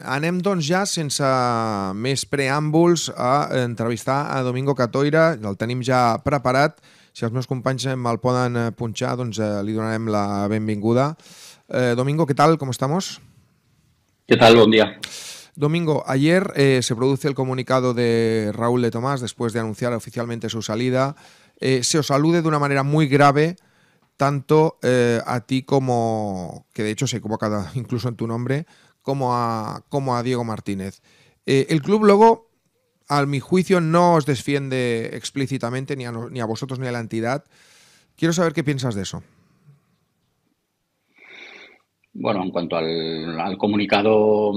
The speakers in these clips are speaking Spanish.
anem doncs ja, sense més preàmbuls, a entrevistar a Domingo Catoira. El tenim ja preparat. Si els meus companys me'l poden punxar, doncs li donarem la benvinguda. Domingo, ¿qué tal? ¿Cómo estamos? ¿Qué tal? Buen día. Domingo, ayer se produce el comunicado de Raúl de Tomás después de anunciar oficialmente su salida. Se os alude de una manera muy grave tanto a ti como, que de hecho se convoca incluso en tu nombre, como a Diego Martínez. El club luego, a mi juicio, no os defiende explícitamente ni a vosotros ni a la entidad. Quiero saber qué piensas de eso. Bueno, en cuanto al comunicado,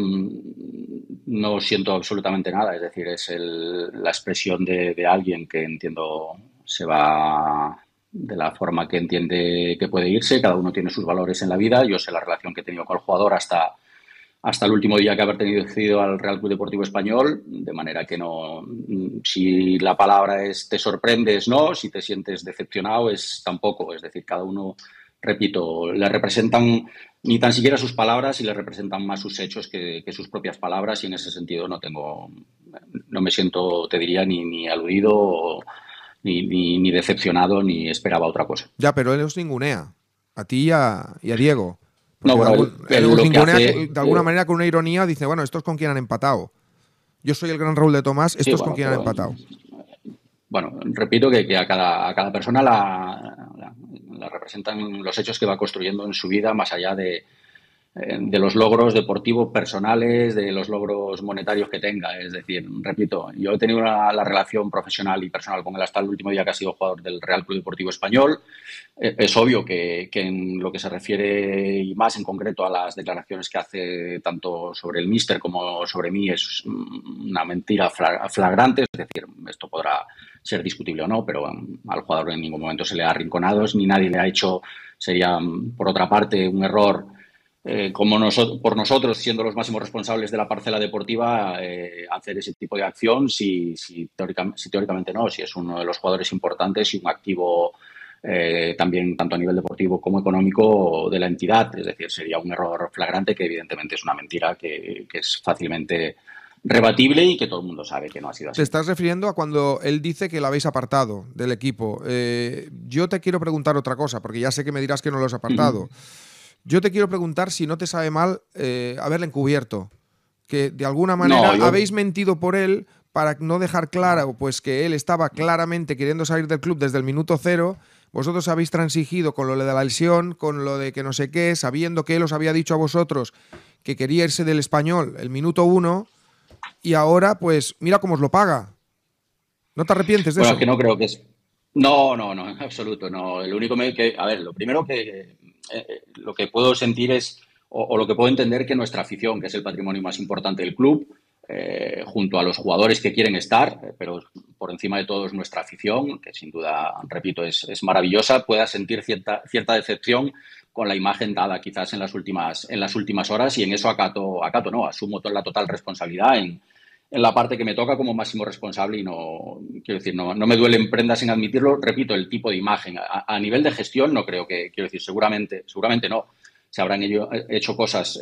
no siento absolutamente nada. Es decir, es la expresión de alguien que entiendo se va de la forma que entiende que puede irse. Cada uno tiene sus valores en la vida. Yo sé la relación que he tenido con el jugador hasta el último día que ha pertenecido al Real Club Deportivo Español, de manera que no, si la palabra es te sorprendes, no, si te sientes decepcionado es tampoco. Es decir, cada uno, repito, le representan ni tan siquiera sus palabras y le representan más sus hechos que sus propias palabras, y en ese sentido no me siento, te diría, ni aludido, ni decepcionado, ni esperaba otra cosa. Ya, pero él os ningunea, a ti y a Diego. No, Porque bueno, él él os lo que ningunea hace, de alguna manera con una ironía, dice, bueno, estos con quién han empatado. Yo soy el gran Raúl de Tomás, sí, estos con bueno, quién han pero empatado. bueno, repito que a cada persona la representan los hechos que va construyendo en su vida, más allá de los logros deportivos personales, de los logros monetarios que tenga. Es decir, repito, yo he tenido la relación profesional y personal con él hasta el último día que ha sido jugador del Real Club Deportivo Español. Es obvio que en lo que se refiere, y más en concreto a las declaraciones que hace tanto sobre el míster como sobre mí, es una mentira flagrante. Es decir, esto podrá ser discutible o no, pero al jugador en ningún momento se le ha arrinconado, ni nadie le ha hecho. Sería, por otra parte, un error por nosotros, siendo los máximos responsables de la parcela deportiva, hacer ese tipo de acción si teóricamente no, si es uno de los jugadores importantes y un activo también tanto a nivel deportivo como económico de la entidad. Es decir, sería un error flagrante que evidentemente es una mentira que es fácilmente rebatible y que todo el mundo sabe que no ha sido así. Te estás refiriendo a cuando él dice que lo habéis apartado del equipo. Yo te quiero preguntar otra cosa, porque ya sé que me dirás que no lo has apartado. Yo te quiero preguntar si no te sabe mal haberle encubierto, que de alguna manera habéis mentido por él para no dejar claro pues que él estaba claramente queriendo salir del club desde el minuto cero. Vosotros habéis transigido con lo de la lesión, con lo de que no sé qué, sabiendo que él os había dicho a vosotros que quería irse del Español el minuto 1, y ahora pues mira cómo os lo paga. ¿No te arrepientes de eso? Bueno, es que no creo que es... No, en absoluto, no. Lo único a ver, lo primero que lo que puedo sentir es, o lo que puedo entender, que nuestra afición, que es el patrimonio más importante del club, junto a los jugadores que quieren estar, pero por encima de todo es nuestra afición, que sin duda, repito, es maravillosa, pueda sentir cierta decepción con la imagen dada quizás en las últimas horas, y en eso acato no, asumo la total responsabilidad en la parte que me toca como máximo responsable, y no, quiero decir, no me duelen prendas en admitirlo. Repito, el tipo de imagen. A nivel de gestión no creo que, quiero decir, seguramente no. Se habrán hecho cosas,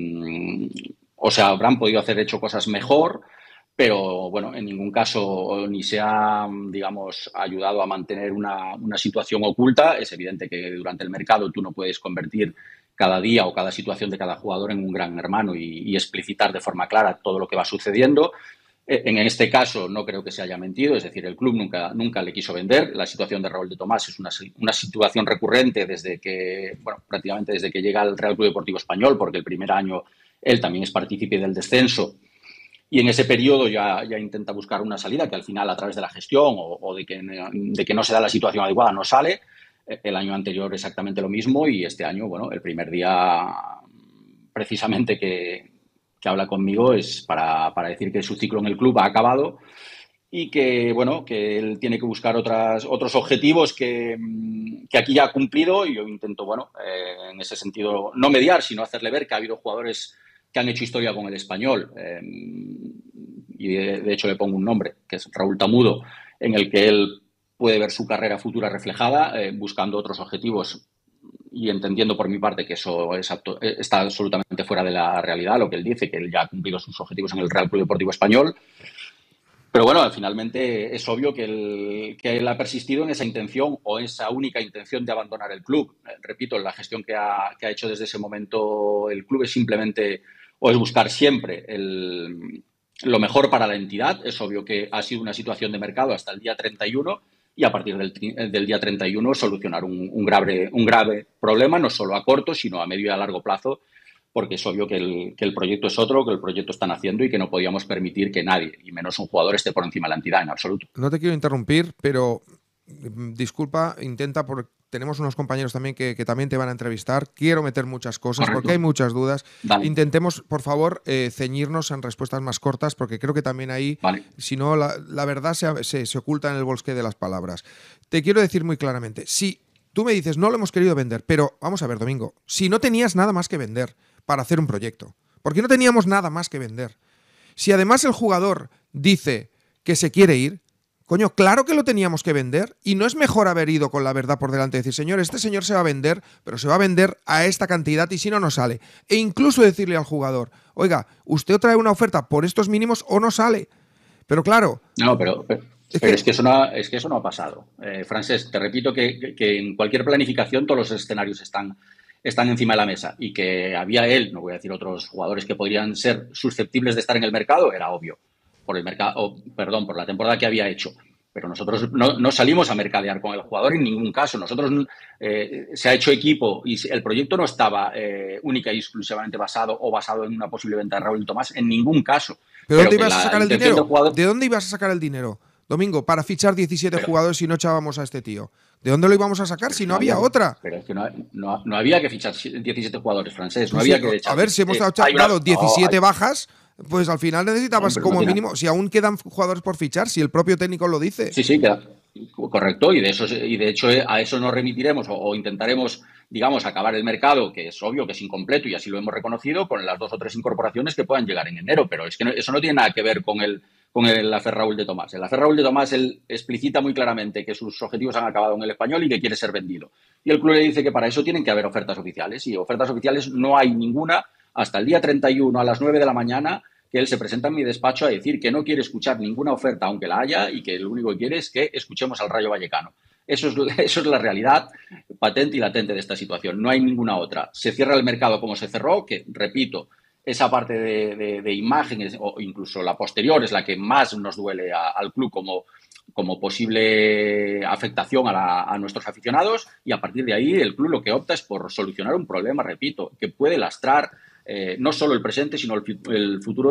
o se habrán podido hecho cosas mejor, pero bueno, en ningún caso ni se ha, digamos, ayudado a mantener una situación oculta. Es evidente que durante el mercado tú no puedes convertir cada día o cada situación de cada jugador en un gran hermano y explicitar de forma clara todo lo que va sucediendo. En este caso no creo que se haya mentido, es decir, el club nunca le quiso vender. La situación de Raúl de Tomás es una situación recurrente prácticamente desde que llega al Real Club Deportivo Español, porque el primer año él también es partícipe del descenso, y en ese periodo ya intenta buscar una salida que al final, a través de la gestión o de que no se da la situación adecuada, no sale. El año anterior exactamente lo mismo, y este año, bueno, el primer día precisamente que habla conmigo es para decir que su ciclo en el club ha acabado y que, bueno, que él tiene que buscar otros objetivos que aquí ya ha cumplido, y yo intento, bueno, en ese sentido, no mediar, sino hacerle ver que ha habido jugadores que han hecho historia con el Español, y de hecho le pongo un nombre, que es Raúl Tamudo, en el que él puede ver su carrera futura reflejada, buscando otros objetivos y entendiendo por mi parte que eso está absolutamente fuera de la realidad, lo que él dice, que él ya ha cumplido sus objetivos en el Real Club Deportivo Español. Pero bueno, finalmente es obvio que él ha persistido en esa intención o esa única intención de abandonar el club. Repito, la gestión que ha hecho desde ese momento el club es simplemente, o es buscar siempre lo mejor para la entidad. Es obvio que ha sido una situación de mercado hasta el día 31 y a partir del día 31 solucionar un grave problema, no solo a corto, sino a medio y a largo plazo, porque es obvio que el proyecto es otro, que el proyecto están haciendo y que no podíamos permitir que nadie, y menos un jugador, esté por encima de la entidad en absoluto. No te quiero interrumpir, pero disculpa, tenemos unos compañeros también que también te van a entrevistar. Quiero meter muchas cosas. Correcto. Porque hay muchas dudas. Vale. Intentemos, por favor, ceñirnos en respuestas más cortas, porque creo que también ahí, vale, si no, la verdad se oculta en el bosque de las palabras. Te quiero decir muy claramente, si tú me dices, no lo hemos querido vender, pero vamos a ver, Domingo, si no tenías nada más que vender para hacer un proyecto, porque no teníamos nada más que vender. Si además el jugador dice que se quiere ir, coño, claro que lo teníamos que vender, y no es mejor haber ido con la verdad por delante y decir, señor, este señor se va a vender, pero se va a vender a esta cantidad y si no, no sale. E incluso decirle al jugador, oiga, usted trae una oferta por estos mínimos o no sale. Pero claro... No, pero es que eso no ha pasado. Francesc, te repito que en cualquier planificación todos los escenarios están encima de la mesa, y que había él, no voy a decir otros jugadores que podrían ser susceptibles de estar en el mercado, era obvio, por la temporada que había hecho. Pero nosotros no salimos a mercadear con el jugador en ningún caso. Nosotros se ha hecho equipo y el proyecto no estaba única y exclusivamente basado en una posible venta de Raúl Tomás en ningún caso. ¿Pero dónde ibas a sacar el dinero? ¿De dónde ibas a sacar el dinero, Domingo, para fichar 17 jugadores si no echábamos a este tío? ¿De dónde lo íbamos a sacar si no había otra? Pero es que no había que fichar 17 jugadores, Francesc. No había que echar. A ver, si hemos dado 17 bajas, pues al final necesitabas como mínimo, si aún quedan jugadores por fichar, si el propio técnico lo dice. Sí, queda correcto, y de hecho a eso nos remitiremos o intentaremos, digamos, acabar el mercado, que es obvio que es incompleto y así lo hemos reconocido, con las 2 o 3 incorporaciones que puedan llegar en enero. Pero es que eso no tiene nada que ver con el Afer Raúl de Tomás. El Afer Raúl de Tomás, él explicita muy claramente que sus objetivos han acabado en el Español y que quiere ser vendido. Y el club le dice que para eso tienen que haber ofertas oficiales, y ofertas oficiales no hay ninguna hasta el día 31 a las 9 de la mañana, que él se presenta en mi despacho a decir que no quiere escuchar ninguna oferta, aunque la haya, y que lo único que quiere es que escuchemos al Rayo Vallecano. Eso es la realidad patente y latente de esta situación. No hay ninguna otra. Se cierra el mercado como se cerró, que, repito, esa parte de imágenes, o incluso la posterior, es la que más nos duele al club como posible afectación a nuestros aficionados, y a partir de ahí el club lo que opta es por solucionar un problema, repito, que puede lastrar no solo el presente, sino el futuro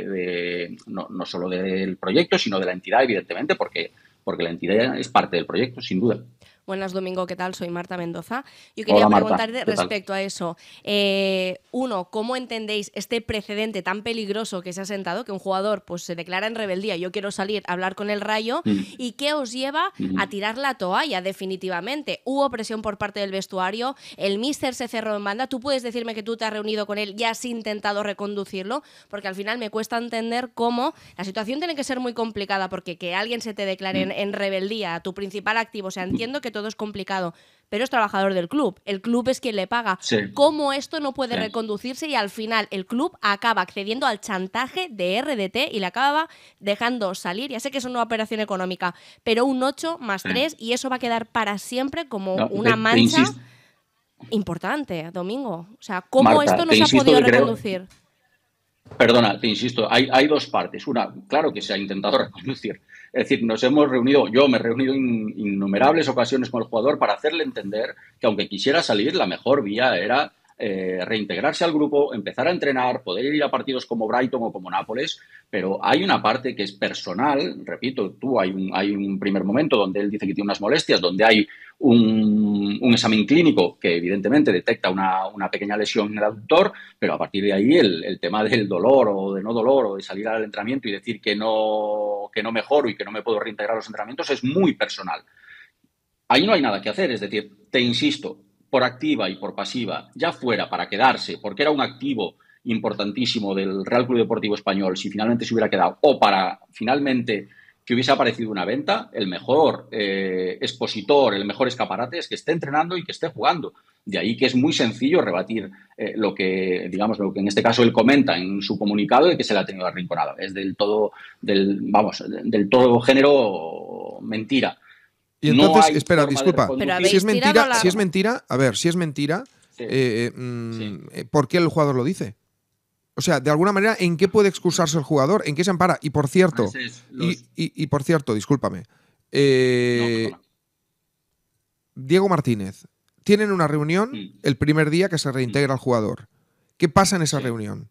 no solo del proyecto, sino de la entidad, evidentemente, porque la entidad es parte del proyecto, sin duda. Buenas, Domingo, ¿qué tal? Soy Marta Mendoza. Yo quería preguntarte respecto a eso. Uno, ¿cómo entendéis este precedente tan peligroso que se ha sentado, que un jugador pues se declara en rebeldía, yo quiero salir a hablar con el Rayo, y qué os lleva a tirar la toalla definitivamente? Hubo presión por parte del vestuario, el míster se cerró en banda. ¿Tú puedes decirme que tú te has reunido con él y has intentado reconducirlo? Porque al final me cuesta entender cómo la situación tiene que ser muy complicada, porque que alguien se te declare en rebeldía, tu principal activo, o sea, entiendo que todo es complicado, pero es trabajador del club. El club es quien le paga. Sí. ¿Cómo esto no puede reconducirse y al final el club acaba accediendo al chantaje de RDT y le acaba dejando salir? Ya sé que es una operación económica, pero un 8 más 3 y eso va a quedar para siempre como una mancha importante, Domingo. O sea, ¿cómo Marta, esto no se ha podido reconducir? Perdona, te insisto, hay 2 partes. Una, claro que se ha intentado reconducir. Es decir, yo me he reunido en innumerables ocasiones con el jugador para hacerle entender que aunque quisiera salir, la mejor vía era reintegrarse al grupo, empezar a entrenar, poder ir a partidos como Brighton o como Nápoles, pero hay una parte que es personal. Repito, hay un primer momento donde él dice que tiene unas molestias, donde hay un examen clínico que evidentemente detecta una pequeña lesión en el aductor, pero a partir de ahí el tema del dolor o de no dolor o de salir al entrenamiento y decir que no mejoro y que no me puedo reintegrar a los entrenamientos es muy personal. Ahí no hay nada que hacer, es decir, te insisto, por activa y por pasiva, ya fuera para quedarse, porque era un activo importantísimo del Real Club Deportivo Español, si finalmente se hubiera quedado, o para finalmente que hubiese aparecido una venta, el mejor expositor, el mejor escaparate es que esté entrenando y que esté jugando. De ahí que es muy sencillo rebatir lo que en este caso él comenta en su comunicado de que se le ha tenido arrinconado. Es del todo género mentira. Y entonces, no espera, disculpa, si es mentira, a ver, si es mentira, sí. ¿Por qué el jugador lo dice? O sea, de alguna manera, ¿en qué puede excusarse el jugador? ¿En qué se ampara? Y por cierto, por cierto, discúlpame, Diego Martínez, tienen una reunión el primer día que se reintegra el jugador. ¿Qué pasa en esa reunión?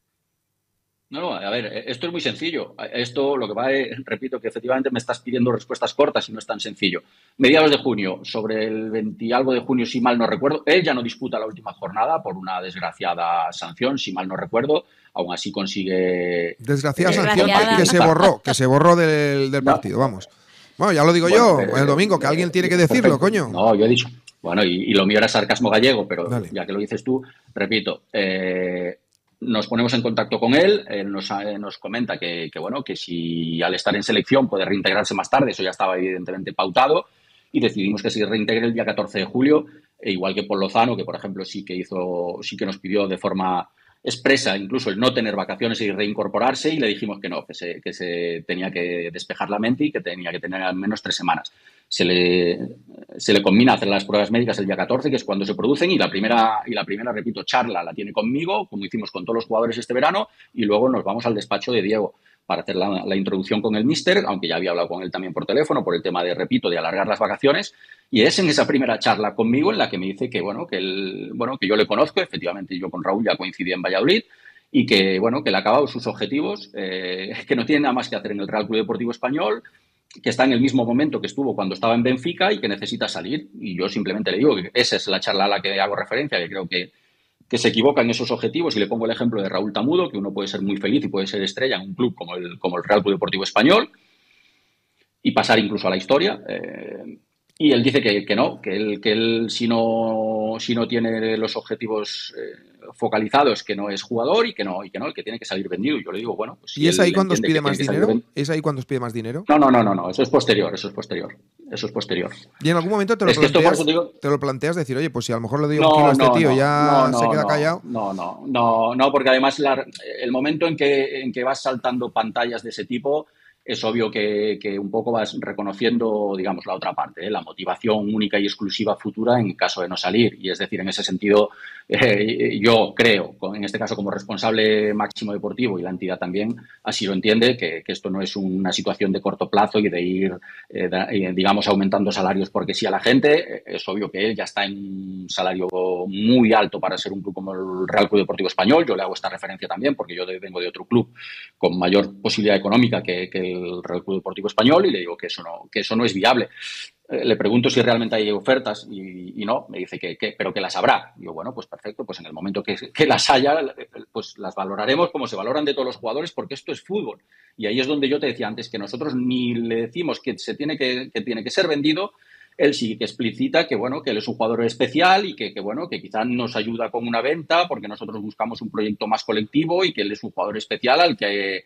No, a ver, esto es muy sencillo. Esto, lo que va es, repito, que efectivamente me estás pidiendo respuestas cortas y no es tan sencillo. Mediados de junio, sobre el 20 y algo de junio, si mal no recuerdo, él ya no disputa la última jornada por una desgraciada sanción, si mal no recuerdo. Aún así consigue... Desgraciada sanción que se borró del partido, vamos. Bueno, ya lo digo el domingo, que alguien tiene que decirlo, coño. No, yo he dicho... Bueno, y lo mío era sarcasmo gallego, pero dale. Ya que lo dices tú, repito... Nos ponemos en contacto con él, él nos comenta que si al estar en selección puede reintegrarse más tarde, eso ya estaba evidentemente pautado, y decidimos que se reintegre el día 14 de julio, igual que Paul Lozano, que por ejemplo sí que nos pidió de forma expresa incluso el no tener vacaciones y reincorporarse, y le dijimos que no, que se tenía que despejar la mente y que tenía que tener al menos 3 semanas. Se le combina hacer las pruebas médicas el día 14, que es cuando se producen, y la primera, repito, charla la tiene conmigo, como hicimos con todos los jugadores este verano, y luego nos vamos al despacho de Diego para hacer la introducción con el míster, aunque ya había hablado con él también por teléfono, por el tema de, repito, de alargar las vacaciones, y es en esa primera charla conmigo en la que me dice que yo le conozco, efectivamente yo con Raúl ya coincidí en Valladolid, y que él ha acabado sus objetivos, que no tiene nada más que hacer en el Real Club Deportivo Español, que está en el mismo momento que estuvo cuando estaba en Benfica y que necesita salir. Y yo simplemente le digo que esa es la charla a la que hago referencia, que creo que se equivoca en esos objetivos, y le pongo el ejemplo de Raúl Tamudo, que uno puede ser muy feliz y puede ser estrella en un club como el Real Club Deportivo Español y pasar incluso a la historia. Y él dice que no, que él si no tiene los objetivos focalizados, que no es jugador y que el que tiene que salir vendido. Y yo le digo, bueno, pues ¿y es ahí cuando os pide más dinero? ¿Es ahí cuando os pide más dinero? No, eso es posterior. Y en algún momento te lo planteas decir, oye, pues si a lo mejor le doy un kilo a este tío ya se queda callado. No, porque además el momento en que vas saltando pantallas de ese tipo, es obvio que un poco vas reconociendo, digamos, la otra parte, la motivación única y exclusiva futura en caso de no salir. Y es decir, en ese sentido, yo creo, en este caso como responsable máximo deportivo, y la entidad también así lo entiende, que esto no es una situación de corto plazo y de ir, digamos, aumentando salarios porque sí a la gente. Es obvio que él ya está en un salario muy alto para ser un club como el Real Club Deportivo Español. Yo le hago esta referencia también porque yo vengo de otro club con mayor posibilidad económica que el Real Club Deportivo Español, y le digo que eso no es viable. Le pregunto si realmente hay ofertas y no, me dice pero que las habrá. Digo, bueno, pues perfecto, pues en el momento que las haya, pues las valoraremos como se valoran de todos los jugadores, porque esto es fútbol. Y ahí es donde yo te decía antes que nosotros ni le decimos que tiene que ser vendido. Él sí que explicita que él es un jugador especial y que quizás nos ayuda con una venta porque nosotros buscamos un proyecto más colectivo, y que él es un jugador especial al que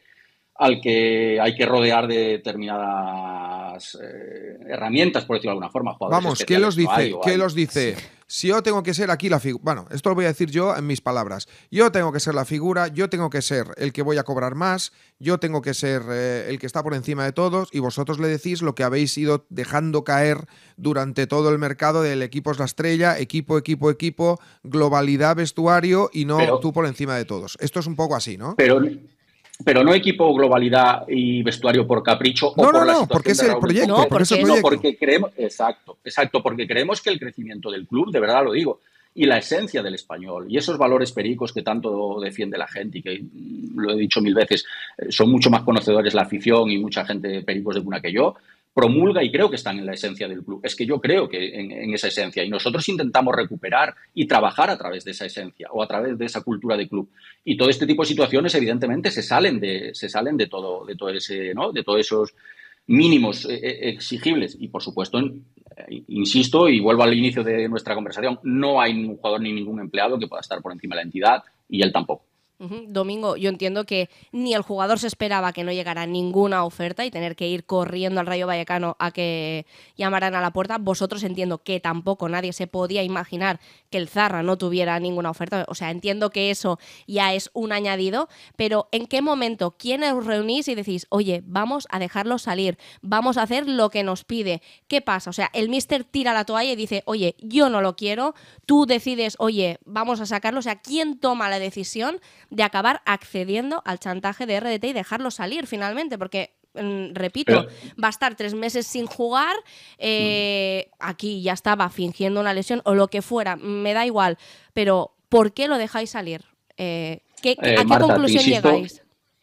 hay que rodear de determinadas herramientas, por decirlo de alguna forma. Vamos, ¿qué los dice? ¿Qué los dice? Si yo tengo que ser aquí la figura... Bueno, esto lo voy a decir yo en mis palabras. Yo tengo que ser la figura, yo tengo que ser el que voy a cobrar más, yo tengo que ser el que está por encima de todos, y vosotros le decís lo que habéis ido dejando caer durante todo el mercado del equipo es la estrella, equipo, globalidad, vestuario, y no tú por encima de todos. Esto es un poco así, ¿no? Pero no equipo, globalidad y vestuario por capricho o por la situación porque es el proyecto. Porque creemos, exacto, porque creemos que el crecimiento del club, de verdad lo digo, y la esencia del español y esos valores pericos que tanto defiende la gente y que, lo he dicho 1000 veces, son mucho más conocedores la afición y mucha gente pericos de cuna que yo, promulga, y creo que están en la esencia del club. Es que yo creo que en esa esencia, y nosotros intentamos recuperar y trabajar a través de esa esencia o a través de esa cultura de club. Y todo este tipo de situaciones evidentemente se salen de todo ese, ¿no?, de todos esos mínimos exigibles. Y por supuesto, insisto y vuelvo al inicio de nuestra conversación, no hay ningún jugador ni ningún empleado que pueda estar por encima de la entidad, y él tampoco. Domingo, yo entiendo que ni el jugador se esperaba que no llegara ninguna oferta y tener que ir corriendo al Rayo Vallecano a que llamaran a la puerta. Vosotros entiendo que tampoco nadie se podía imaginar que el Zarra no tuviera ninguna oferta. O sea, entiendo que eso ya es un añadido, pero ¿en qué momento, quiénes os reunís y decís, oye, vamos a dejarlo salir, vamos a hacer lo que nos pide? ¿Qué pasa? O sea, el míster tira la toalla y dice, oye, yo no lo quiero, tú decides, oye, vamos a sacarlo. O sea, ¿quién toma la decisión de acabar accediendo al chantaje de RDT y dejarlo salir finalmente? Porque, repito, va a estar 3 meses sin jugar, aquí ya estaba fingiendo una lesión o lo que fuera, me da igual, pero ¿por qué lo dejáis salir? ¿A qué Marta, conclusión llegáis?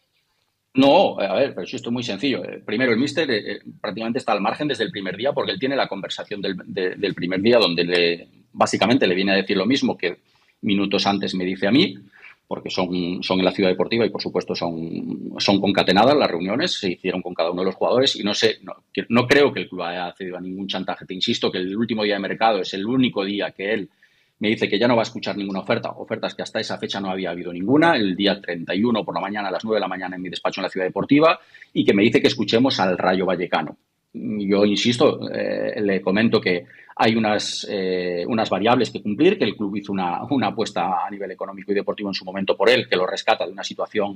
No, a ver, pero esto es muy sencillo. Primero, el míster prácticamente está al margen desde el primer día porque él tiene la conversación del primer día donde básicamente le viene a decir lo mismo que minutos antes me dice a mí, porque son en la Ciudad Deportiva y, por supuesto, son concatenadas las reuniones, se hicieron con cada uno de los jugadores y no creo que el club haya accedido a ningún chantaje. Te insisto que el último día de mercado es el único día que él me dice que ya no va a escuchar ninguna ofertas que hasta esa fecha no había habido ninguna, el día 31 por la mañana a las 9 de la mañana en mi despacho en la Ciudad Deportiva, y que me dice que escuchemos al Rayo Vallecano. Yo insisto, le comento que hay unas variables que cumplir, que el club hizo una apuesta a nivel económico y deportivo en su momento por él, que lo rescata de una situación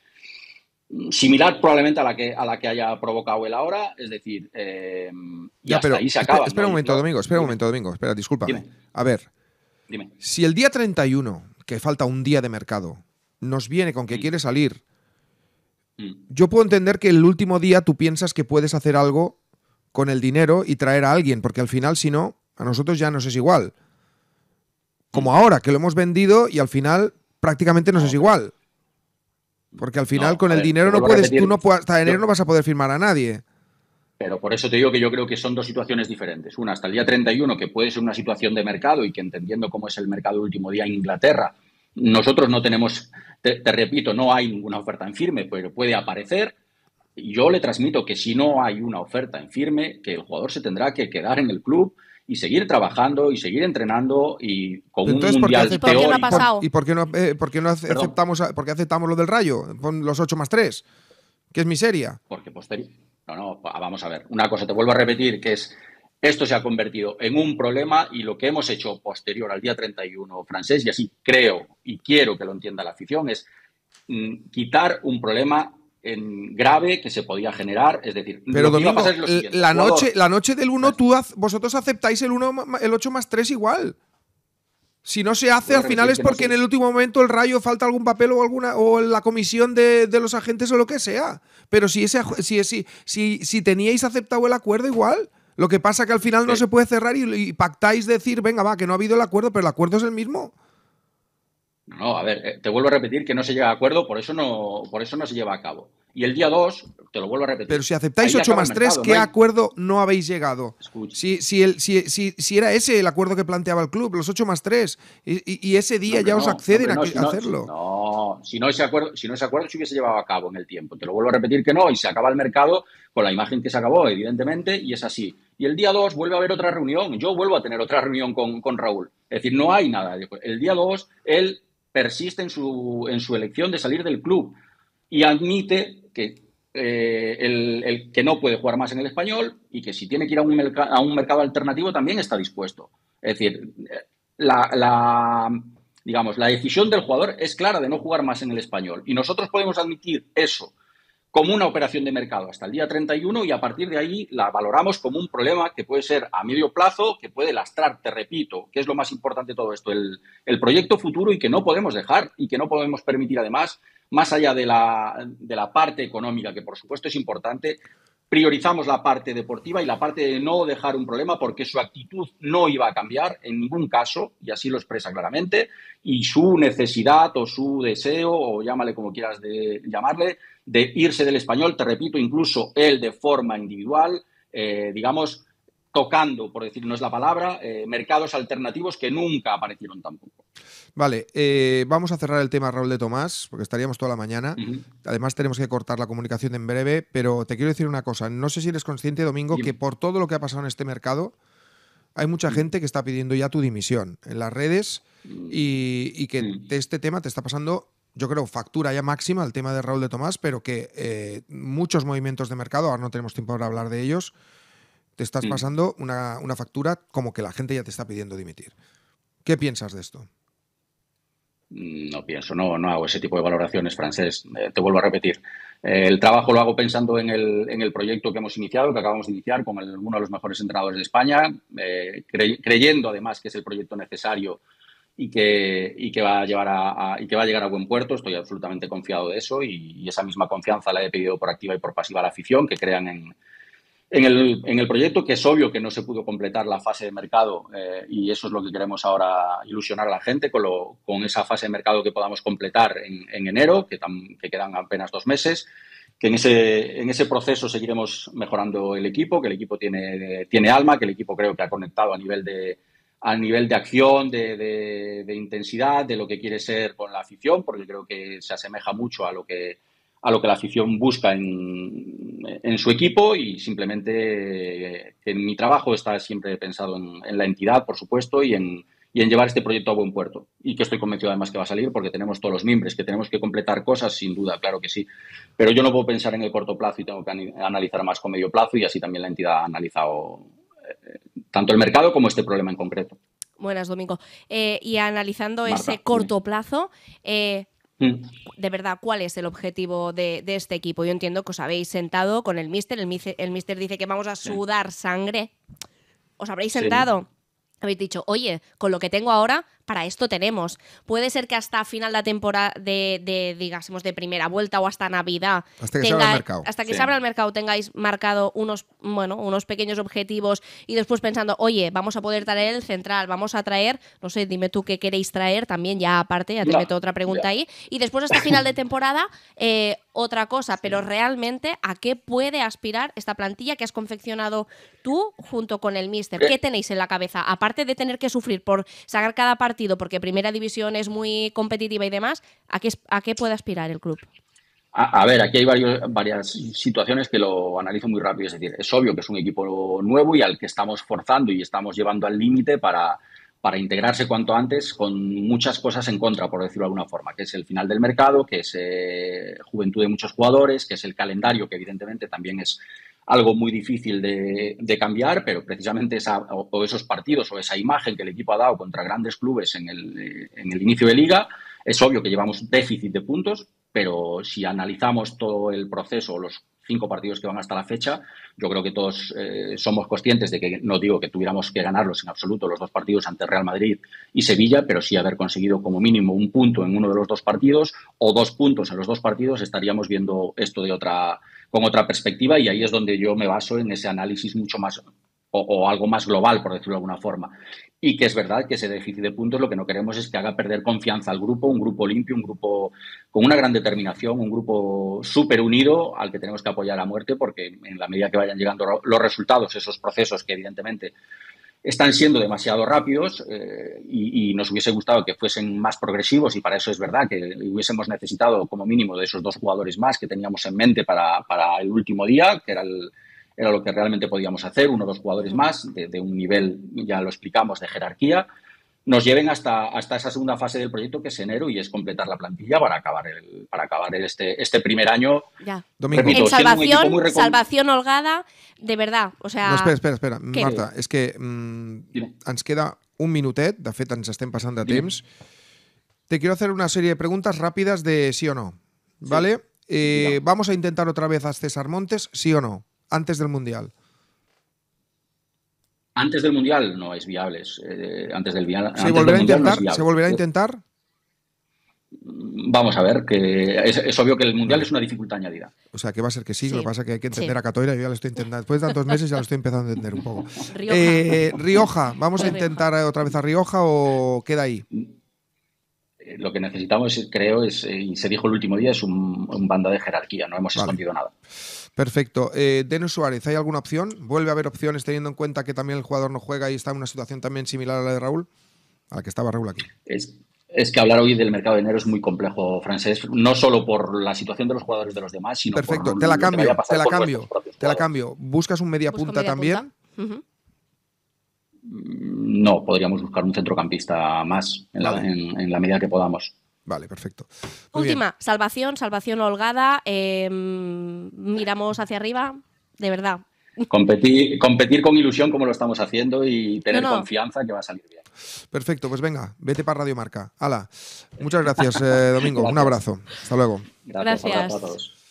similar probablemente a la que haya provocado él ahora, es decir, y hasta ahí se acaba. Espera un momento, Domingo, espera, discúlpame. Dime. A ver, Dime. Si el día 31, que falta un día de mercado, nos viene con que quiere salir, yo puedo entender que el último día tú piensas que puedes hacer algo con el dinero y traer a alguien, porque al final, si no, a nosotros ya nos es igual. Como ahora, que lo hemos vendido y al final prácticamente nos es igual. Porque al final con el dinero no puedes, hasta enero no vas a poder firmar a nadie. Pero por eso te digo que yo creo que son dos situaciones diferentes. Una, hasta el día 31, que puede ser una situación de mercado y que entendiendo cómo es el mercado el último día en Inglaterra, nosotros no tenemos, te repito, no hay ninguna oferta en firme, pero puede aparecer. Yo le transmito que si no hay una oferta en firme, que el jugador se tendrá que quedar en el club y seguir trabajando y seguir entrenando y con entonces, un mundial teórico. ¿Por qué no ha pasado? ¿Y por qué no aceptamos lo del Rayo? Con los 8+3, que es miseria. Porque No, vamos a ver. Una cosa, te vuelvo a repetir, que es esto se ha convertido en un problema y lo que hemos hecho posterior al día 31 francés, y así creo y quiero que lo entienda la afición, es quitar un problema grave que se podía generar. Es decir, pero lo que Domingo, iba a pasar es lo siguiente. La noche del 1, vosotros aceptáis el 8+3 igual. Si no se hace, al final es porque en el último momento el Rayo falta algún papel o la comisión de los agentes o lo que sea. Pero si teníais aceptado el acuerdo igual, lo que pasa que al final no se puede cerrar y pactáis decir, venga, va, que no ha habido el acuerdo, pero el acuerdo es el mismo. No, a ver, te vuelvo a repetir que no se llega a acuerdo, por eso no se lleva a cabo. Y el día 2, te lo vuelvo a repetir. Pero si aceptáis 8+3, ¿qué acuerdo no habéis llegado? Si era ese el acuerdo que planteaba el club, los 8+3, y ese día ya os acceden a hacerlo. No, si no ese acuerdo se hubiese llevado a cabo en el tiempo. Te lo vuelvo a repetir que no, y se acaba el mercado con la imagen que se acabó, evidentemente, y es así. Y el día 2 vuelve a haber otra reunión. Yo vuelvo a tener otra reunión con Raúl. Es decir, no hay nada. El día 2, él persiste en su elección de salir del club y admite que el que no puede jugar más en el Español y que si tiene que ir a un mercado alternativo también está dispuesto. Es decir, la decisión del jugador es clara de no jugar más en el Español y nosotros podemos admitir eso como una operación de mercado hasta el día 31 y a partir de ahí la valoramos como un problema que puede ser a medio plazo, que puede lastrar, te repito, que es lo más importante de todo esto, el proyecto futuro y que no podemos dejar y que no podemos permitir además, más allá de la parte económica, que por supuesto es importante, priorizamos la parte deportiva y la parte de no dejar un problema porque su actitud no iba a cambiar en ningún caso, y así lo expresa claramente, y su necesidad o su deseo, o llámale como quieras llamarle, de irse del Español, te repito, incluso él de forma individual, tocando, por decir no es la palabra, mercados alternativos que nunca aparecieron tampoco. Vale, vamos a cerrar el tema Raúl de Tomás, porque estaríamos toda la mañana. Además tenemos que cortar la comunicación en breve, pero te quiero decir una cosa. No sé si eres consciente, Domingo, que por todo lo que ha pasado en este mercado, hay mucha gente que está pidiendo ya tu dimisión en las redes y que de este tema te está pasando yo creo, factura ya máxima el tema de Raúl de Tomás, pero que muchos movimientos de mercado, ahora no tenemos tiempo para hablar de ellos, te estás pasando una factura como que la gente ya te está pidiendo dimitir. ¿Qué piensas de esto? No pienso, no hago ese tipo de valoraciones, Francés. Te vuelvo a repetir. El trabajo lo hago pensando en el proyecto que hemos iniciado, que acabamos de iniciar con uno de los mejores entrenadores de España, creyendo además que es el proyecto necesario y que va a llegar a buen puerto. Estoy absolutamente confiado de eso y esa misma confianza la he pedido por activa y por pasiva a la afición, que crean en el proyecto, que es obvio que no se pudo completar la fase de mercado y eso es lo que queremos ahora, ilusionar a la gente con esa fase de mercado que podamos completar en enero, que quedan apenas 2 meses, que en ese proceso seguiremos mejorando el equipo, que el equipo tiene alma, que el equipo creo que ha conectado a nivel de acción, de intensidad, de lo que quiere ser con la afición, porque creo que se asemeja mucho a lo que la afición busca en su equipo y simplemente que mi trabajo está siempre pensado en la entidad, por supuesto, y en llevar este proyecto a buen puerto. Y que estoy convencido además que va a salir porque tenemos todos los mimbres, que tenemos que completar cosas, sin duda, claro que sí. Pero yo no puedo pensar en el corto plazo y tengo que analizar más con medio plazo y así también la entidad ha analizado tanto el mercado como este problema en concreto. Buenas, Domingo. Y analizando Marta, ese corto plazo, de verdad, ¿cuál es el objetivo de este equipo? Yo entiendo que os habéis sentado con el míster dice que vamos a sudar sangre. ¿Os habréis sentado? Habéis dicho, oye, con lo que tengo ahora, para esto tenemos. Puede ser que hasta final de temporada, digásemos, de primera vuelta o hasta Navidad, hasta que se abra el mercado. Hasta que se abra el mercado tengáis marcado unos pequeños objetivos y después pensando, oye, vamos a poder traer el central, vamos a traer, no sé, dime tú qué queréis traer también, ya aparte, ya te meto otra pregunta ahí. Y después hasta final de temporada, otra cosa, pero realmente, ¿a qué puede aspirar esta plantilla que has confeccionado tú junto con el míster? ¿Qué tenéis en la cabeza? Aparte de tener que sufrir por sacar cada partido, porque Primera División es muy competitiva y demás, ¿a qué puede aspirar el club? A ver, aquí hay varias situaciones que lo analizo muy rápido. Es decir, es obvio que es un equipo nuevo y al que estamos forzando y estamos llevando al límite para integrarse cuanto antes, con muchas cosas en contra, por decirlo de alguna forma, que es el final del mercado, que es juventud de muchos jugadores, que es el calendario, que evidentemente también es algo muy difícil de cambiar, pero precisamente esos partidos o esa imagen que el equipo ha dado contra grandes clubes en el inicio de liga, es obvio que llevamos déficit de puntos, pero si analizamos todo el proceso, los 5 partidos que van hasta la fecha, yo creo que todos somos conscientes de que, no digo que tuviéramos que ganarlos en absoluto, los 2 partidos ante Real Madrid y Sevilla, pero sí haber conseguido como mínimo un punto en uno de los 2 partidos o 2 puntos en los 2 partidos, estaríamos viendo esto con otra perspectiva y ahí es donde yo me baso en ese análisis mucho más o algo más global, por decirlo de alguna forma. Y que es verdad que ese déficit de puntos lo que no queremos es que haga perder confianza al grupo, un grupo limpio, un grupo con una gran determinación, un grupo súper unido al que tenemos que apoyar a muerte porque en la medida que vayan llegando los resultados, esos procesos que evidentemente están siendo demasiado rápidos y nos hubiese gustado que fuesen más progresivos y para eso es verdad que hubiésemos necesitado como mínimo de esos 2 jugadores más que teníamos en mente para el último día, que era lo que realmente podíamos hacer, 1 o 2 jugadores más de un nivel, ya lo explicamos, de jerarquía, nos lleven hasta esa segunda fase del proyecto que es enero y es completar la plantilla para acabar este primer año. Ya. Repito, en salvación holgada, de verdad. O sea, no, espera. Marta, és que ens queda un minutet, de fet ens estem passant de temps. Te quiero hacer una serie de preguntas rápidas de sí o no, ¿vale? Vamos a intentar otra vez a César Montes, sí o no, antes del Mundial. Antes del Mundial no es viable. Antes del Mundial, ¿Se volverá a intentar? No es ¿Se volverá a intentar? Vamos a ver, que es obvio que el Mundial es una dificultad añadida. O sea, que va a ser que sí, lo que pasa es que hay que entender a Catoira, yo ya lo estoy intentando. Después de tantos meses ya lo estoy empezando a entender un poco. Rioja, ¿vamos a intentar otra vez a Rioja o queda ahí? Lo que necesitamos, creo, y se dijo el último día, es un banda de jerarquía, no hemos escondido nada. Perfecto. Denis Suárez, ¿hay alguna opción? ¿Vuelve a haber opciones teniendo en cuenta que también el jugador no juega y está en una situación también similar a la de Raúl? A la que estaba Raúl aquí. Es que hablar hoy del mercado de enero es muy complejo, Francés, no solo por la situación de los jugadores de los demás, sino perfecto, por te la cambio. ¿Buscas un mediapunta también? No, podríamos buscar un centrocampista más en la medida que podamos. Vale, perfecto. Muy Última, bien. salvación holgada. Miramos hacia arriba, de verdad. Competir con ilusión como lo estamos haciendo y tener confianza que va a salir bien. Perfecto, pues venga, vete para Radio Marca. Hala, muchas gracias, Domingo. Gracias. Un abrazo. Hasta luego. Gracias. Un abrazo a todos.